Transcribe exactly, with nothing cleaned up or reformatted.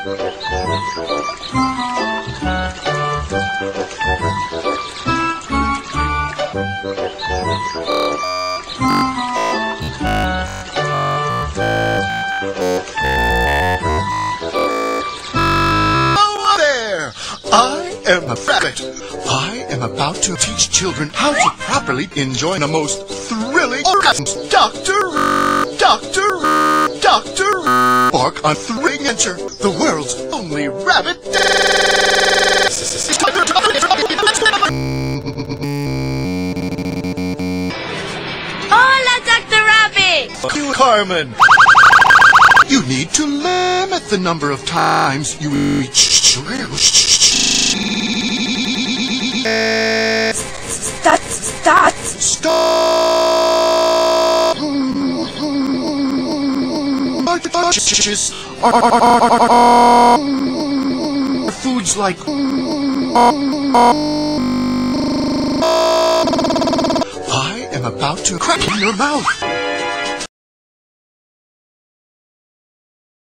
there! I am a rabbit. I am about to teach children how to properly enjoy the most thrilling orgasms. Doctor, Doctor, Doctor, bark on thrilling adventure. The world's only rabbit. Hola, Doctor Rabbit! You, Carmen. You need to limit the number of times you eat. Stop, stop. Stop. Foods like I am about to crack in your mouth.